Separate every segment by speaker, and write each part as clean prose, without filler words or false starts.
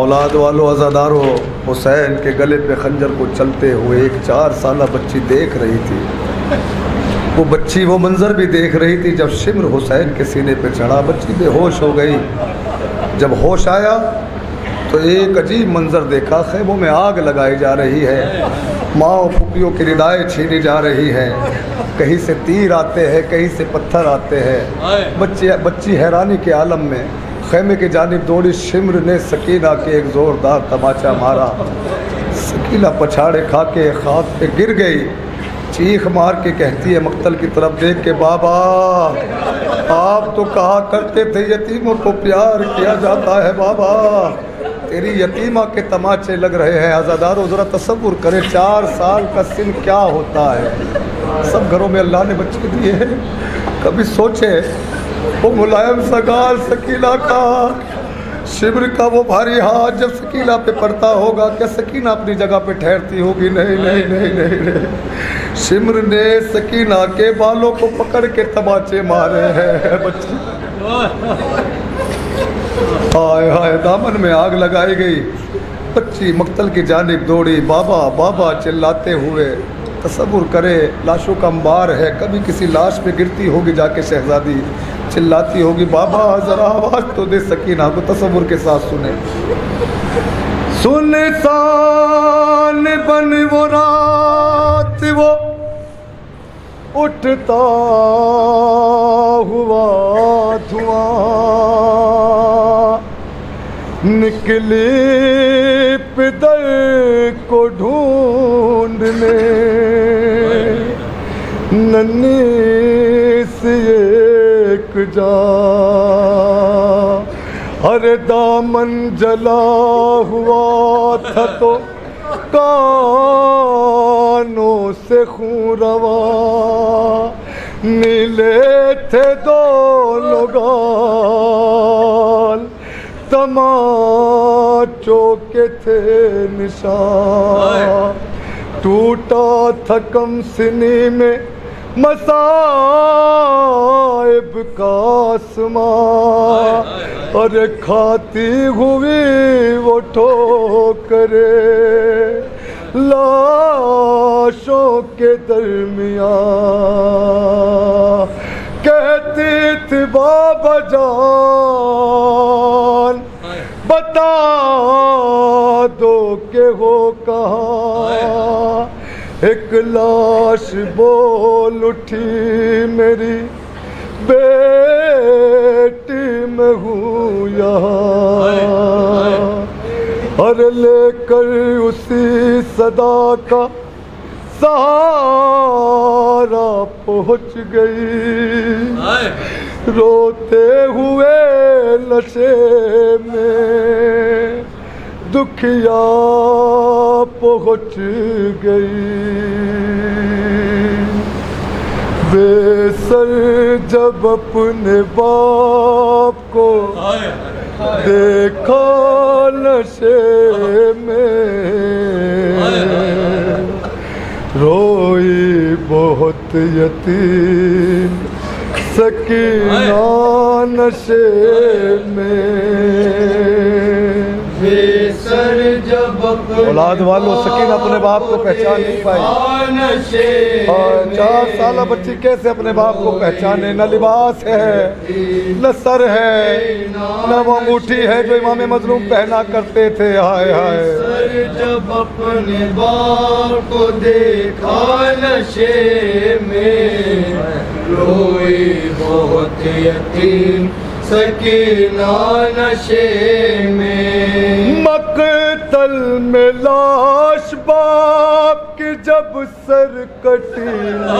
Speaker 1: औलाद वालों अज़ादारों, हुसैन के गले पे खंजर को चलते हुए एक 4 साला बच्ची देख रही थी। वो बच्ची वो मंज़र भी देख रही थी। जब शिम्र हुसैन के सीने पे चढ़ा, बच्ची बेहोश हो गई। जब होश आया तो एक अजीब मंज़र देखा। ख़ैमों में आग लगाई जा रही है, माँ और फुफियों की रिदाएँ छीनी जा रही हैं, कहीं से तीर आते हैं, कहीं से पत्थर आते हैं। बच्ची हैरानी के आलम में ख़ैमे की जानिब दौड़ी। शिम्र ने सकीना के एक ज़ोरदार तमाचा मारा। सकीना पछाड़े खा के खाक पे गिर गई। चीख मार के कहती है मक्तल की तरफ देख के, बाबा आप तो कहा करते थे यतीमों को प्यार किया जाता है, बाबा तेरी यतीमा के तमाचे लग रहे हैं। आज़ादारों ज़रा तसव्वुर करें 4 साल का सिन क्या होता है। सब घरों में अल्लाह ने बच्चे दिए हैं। कभी सोचे वो मुलायम सा गाल सकीना का, शिब्र का वो भारी हाथ जब सकीना पे पड़ता होगा, क्या सकीना अपनी जगह पे ठहरती होगी? नहीं नहीं नहीं नहीं, नहीं। शिम्र ने सकीना के बालों को पकड़ के तमाचे मारे हैं। बच्ची हाय हाय, दामन में आग लगाई गई। बच्ची मक्तल की जानिब दौड़ी, बाबा बाबा चिल्लाते हुए। तसव्वुर करे लाशों का अंबार है, कभी किसी लाश पे गिरती होगी जाके शहजादी, चिल्लाती होगी बाबा जरा आवाज तो दे सकीना को। तसव्वुर के साथ सुने। सुनसान बन वो रात वो उठता हुआ धुआं, निकली पिदर को ढूंढने नन्ही सी एक जा। हर दामन जला हुआ था तो कानों से खून रवा, नीले थे दोनों गाल, तमाचों के थे निशान। टूटा था कम सिनी में मसाइब का आसमां, और खाती हुई वो ठोकरे लाशों के दरमियां। कहती थी बाबा जान बता दो के हो कहाँ। एक लाश बोल उठी मेरी बेटी मैं हूँ यहाँ, और लेकर उसी सदा का सहारा पहुँच गई। रोते हुए नशे में दुखिया पहुँच गई। बेसर जब अपने बाप को देखा नशे में, रोई बहुत यतीम सकीना नशे में।
Speaker 2: बेसर जब
Speaker 1: औलाद वालों सकीना अपने बाप को पहचान नहीं पाई। और 4 साल बच्ची कैसे अपने बाप को पहचाने? न लिबास है, न सर है, न वो अंगूठी है जो इमाम मजलूम पहना करते थे। हाय हाय,
Speaker 2: जब अपने बाप को देखा नशे में, रोई बहुत यतीम सकीना नशे में।
Speaker 1: मकतल में लाश बाप की जब सर कटी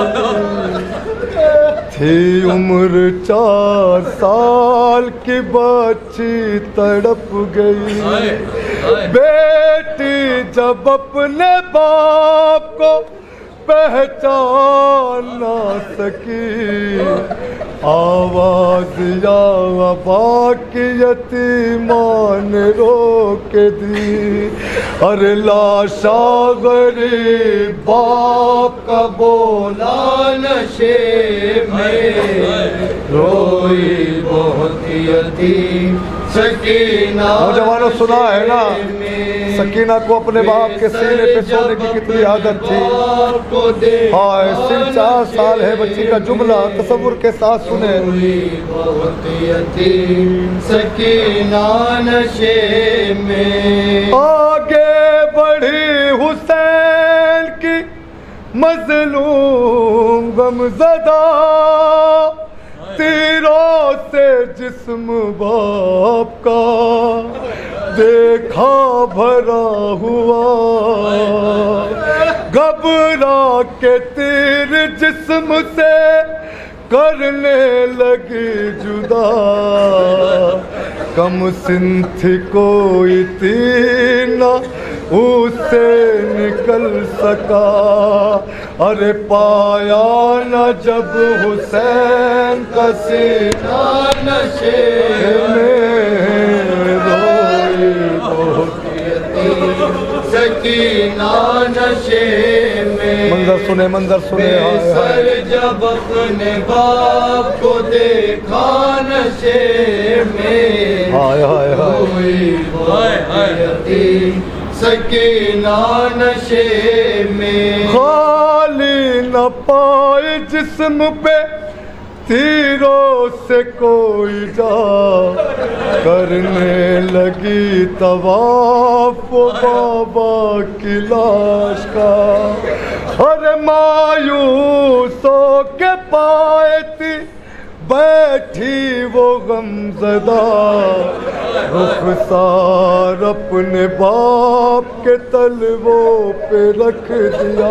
Speaker 1: थी, उम्र 4 साल की बच्ची तड़प गई। बेटी जब अपने बाप को पहचान ना सकी, आवाज या बाकी यतीमान रोक दी। अरे लाशा गरीब बाप का बोला नशे में, रोई बहुत यतीम
Speaker 2: सकीना
Speaker 1: नौजवानों सुना है ना, सकीना को अपने बाप के सीने पे सोने की कितनी आदत थी। हाय सिर्फ 4 साल है बच्ची का जुमला तसव्वुर के साथ सुने।
Speaker 2: बहुत यतीम सकीना नशे में।
Speaker 1: आगे बढ़ी हुसैन की मजलूम गमज़दा, तीरों से जिस्म बाप का देखा भरा हुआ, घबरा के तीर जिस्म से करने लगी जुदा, कम सिंथ कोई तीर न उससे निकल सका। अरे पाया न जब हुसैन का सीना
Speaker 2: नशे
Speaker 1: में रोई बहुत
Speaker 2: सकीना नशे में।
Speaker 1: मंजर सुने
Speaker 2: सर जब अपने बाप को देखा नशे में,
Speaker 1: हाय हाय
Speaker 2: यतीम सकीना नशे में।
Speaker 1: खाली न पाए जिस्म पे तीरों से कोई जा, करने लगी तवाफ बाबा की लाश का। अरे मायूसों के पाए थी बैठी वो गमज़दा, रुखसार अपने बाप के तलवों पे रख दिया,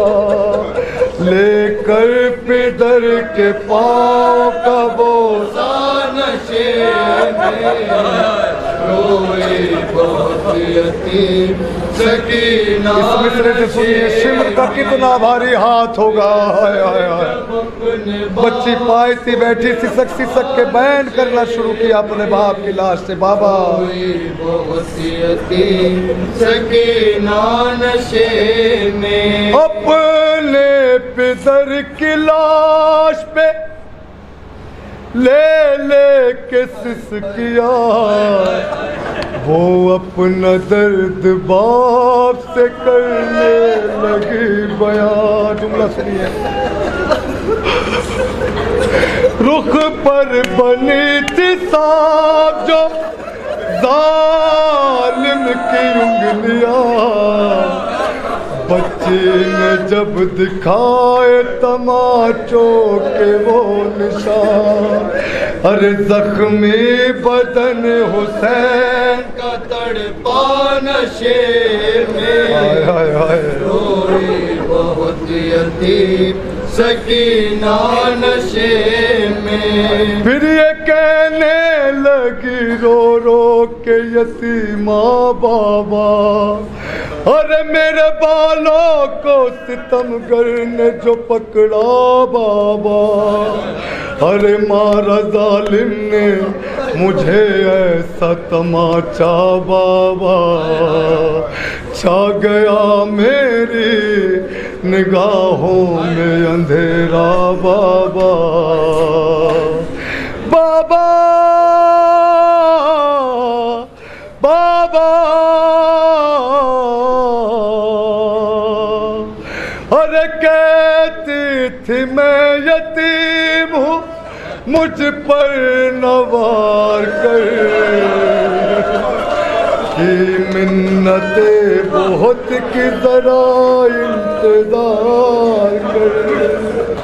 Speaker 1: लेकर पिदर के पाँव का बोझा
Speaker 2: नशे में रोए बहुत यतीम सकीना।
Speaker 1: इस मिसरे से सुनिए शिमर का कितना भारी हाथ होगा। हाय हाय हाय। बच्ची पाई थी बैठी सिसक सिसक के बयान करना शुरू किया अपने बाप की लाश से, बाबा
Speaker 2: बहुत यतीम सकीना नशे में।
Speaker 1: अपने पितर की लाश पे ले ले के सिसकिया, वो अपना दर्द बाप से करने लगी बयान। जुमला सुनिए। रुख पर बनी थी सांप जो जालिम की उंगलियां, बच्ची ने जब दिखाए तमाचों के वो निशान, अरे जख्मी बदन हुसैन
Speaker 2: का तड़पा नशे में।
Speaker 1: हाय हाय हाय।
Speaker 2: रोई बहुत यतीम सकीना नशे में।
Speaker 1: फिर ये कहने लगी रो रो के यतीमा बाबा, अरे मेरे बालों को सितमगर ने जो पकड़ा बाबा, अरे मारा जालिम ने मुझे ऐसा तमाचा बाबा, छा गया मेरी निगाहों में अंधेरा बाबा। बाबा बाबा अरे कहती थी मैं यतीम हूँ मुझ पर नवार कर, की मिन्नते बहुत की जरा इंतजार कर।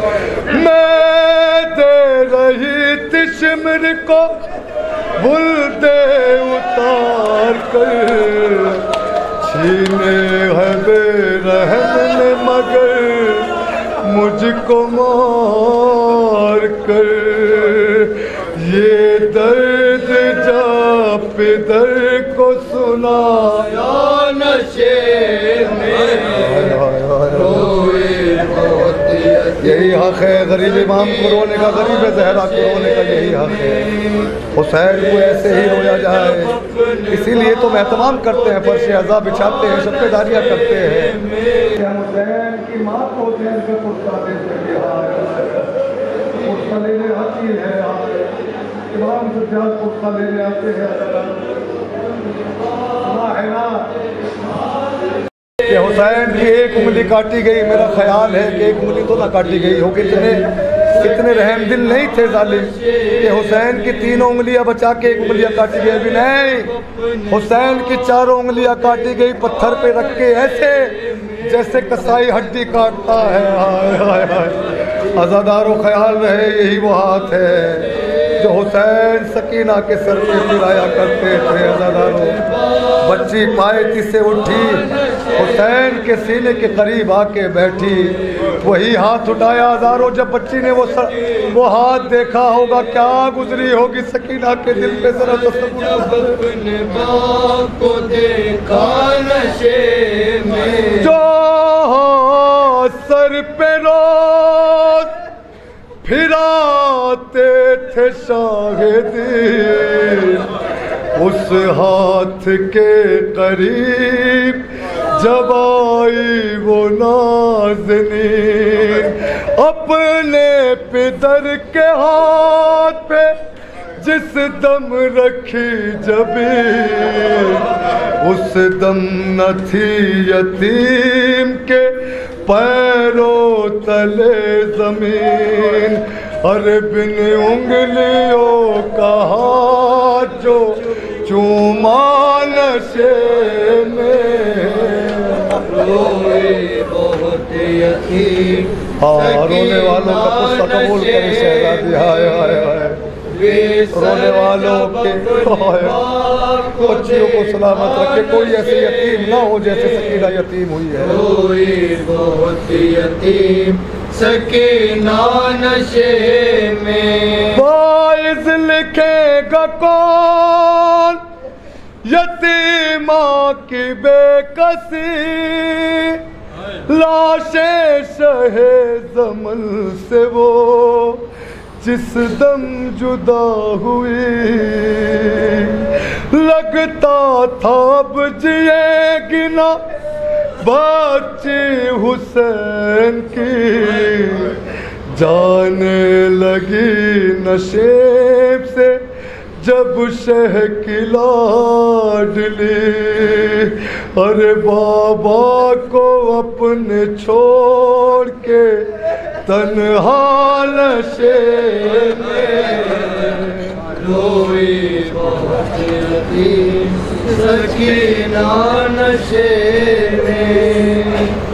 Speaker 1: मैं दे रही थी शिमर को बुलदे उतार कर, छीने है बेरहम ने मगर मुझको मार कर। ये दर्द जा पिदर को सुनाया
Speaker 2: नशे में। रोए बहुत
Speaker 1: यही हक है गरीब इमाम को रोने का, गरीब ज़हरा को रोने का यही हक है। हुसैन को ऐसे ही रोया जाए, इसीलिए तो एहतमाम करते हैं, फर्श अज़ा बिछाते हैं, शक्करदारियाँ करते हैं। हुसैन की माँ को हुसैन का कुर्ता दे सके, इमाम सज्जाद कुर्ता लेने आते हैं। कि हुसैन की एक उंगली काटी गई, मेरा ख्याल है कि एक उंगली तो ना काटी गई हो, कितने रहम दिल नहीं थे जालिम कि हुसैन की 3 उंगलियां बचा के 1 उंगलियां काटी गई। अभी नहीं, हुसैन की 4 उंगलियां काटी गई, पत्थर पे रख के ऐसे जैसे कसाई हड्डी काटता है। हाय हाय हाय, अज़ादारों ख्याल रहे यही वो हाथ है जो हुसैन सकीना के सर पे फिराया करते थे। अज़ादारों, बच्ची पायती से उठी, हुसैन के सीने के करीब आके बैठी, वही हाथ उठाया। अज़ादारों, जब बच्ची ने वो हाथ देखा होगा, क्या गुजरी होगी सकीना के दिल पे, जरा
Speaker 2: को देखा नशे में,
Speaker 1: जो सर पे रोज फिराते थे शाहिदी, उस हाथ के करीब जब आई वो नाज़नीन, अपने पितर के हाथ पे जिस दम रखी जबी, उस दम न थी यतीम के पैरों तले जमीन। अरे बिन उंगलियों का हाथ जो चूमा नशे में,
Speaker 2: रोए बहुत यतीम,
Speaker 1: रोने वालों का गुस्सा कबूल करे शहजादी। हाय हाय हाय, रोने वालों के बच्चियों को सलामत रखे, कोई ऐसे यतीम ना हो जैसे सकीना यतीम हुई है।
Speaker 2: रोए बहुत यतीम सकीना नशे में,
Speaker 1: वाइज़ लिखेगा कौन यतीमा की बेकसी, लाशें शहे ज़मन से वो जिस दम जुदा हुई, लगता था अब जिएगी ना बच्ची हुसैन की, जाने लगी नशेब से जब शह की लाडली। अरे बाबा को अपने छोड़ के तन्हा नशे में,
Speaker 2: रोए बहुत यतीम सकीना नशे में।